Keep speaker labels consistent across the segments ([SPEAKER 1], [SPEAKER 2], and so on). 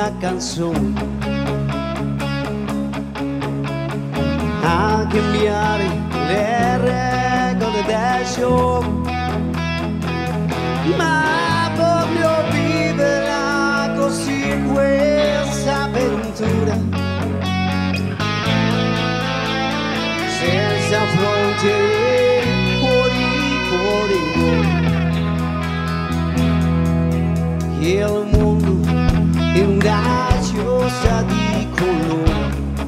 [SPEAKER 1] una canzone a cambiare le regole del show, ma voglio viverla così questa avventura, senza frontiere, cuori, cuori, cuori. Il mondo è una gioia di colore,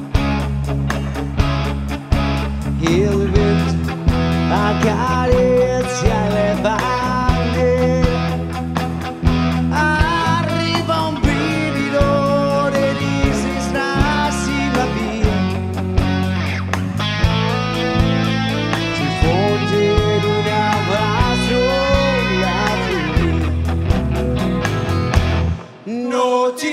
[SPEAKER 1] il vento accarezza le palle, arriva un brivido e distrassi la via, si fonde in un abbraccio la follia. Non ti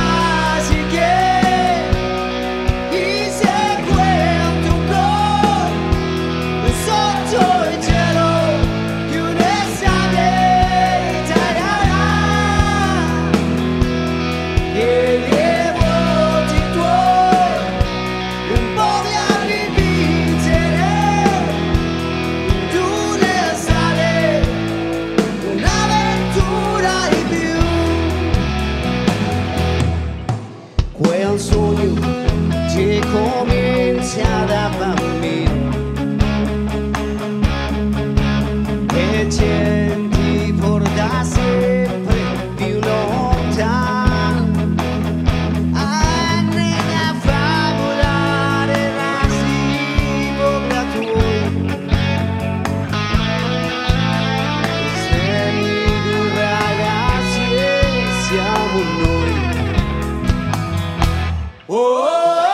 [SPEAKER 1] quel sogno che comincia da bambino e ti porta sempre più lontano, andare a favolare rasi volatori, semi di ragazzi e siamo noi. Oh,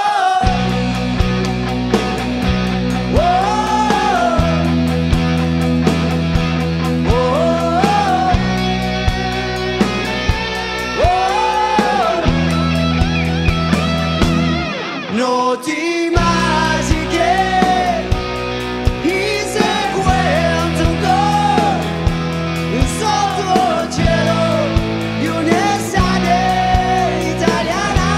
[SPEAKER 1] non ti immagini che inseguendo un gol sotto il cielo di un'estate italiana,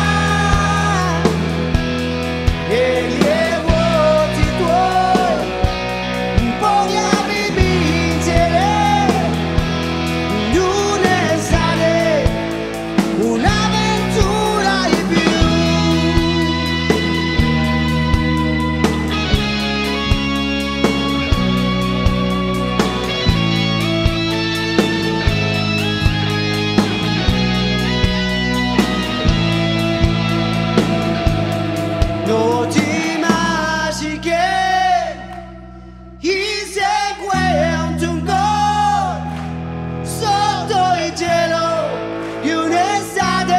[SPEAKER 1] e gli voti tuoi vogliamo vincere in un'estate, un'avventura in più. Non ti immagini che inseguendo un gol sotto il cielo di un'estate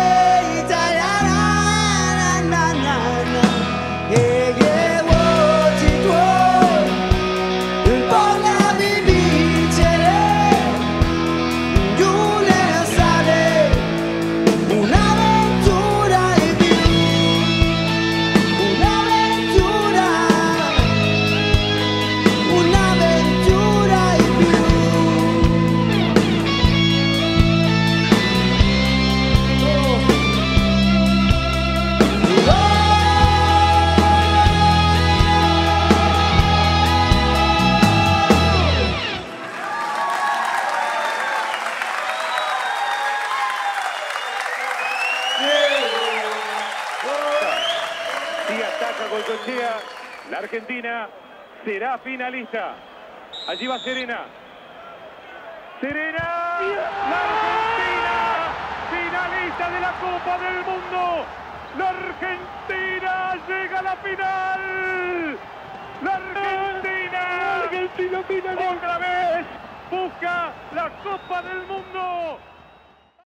[SPEAKER 1] italiana, na, na, na, e che voti tuoi vogliamo vincere di un'estate, un'avventura in più.
[SPEAKER 2] Y ataca Goycochea. La Argentina será finalista. Allí va Serena. ¡Serena! ¡La Argentina! ¡Finalista de la Copa del Mundo! ¡La Argentina llega a la final! ¡La Argentina! ¡La Argentina finalista! ¡Otra vez! ¡Busca la Copa del Mundo!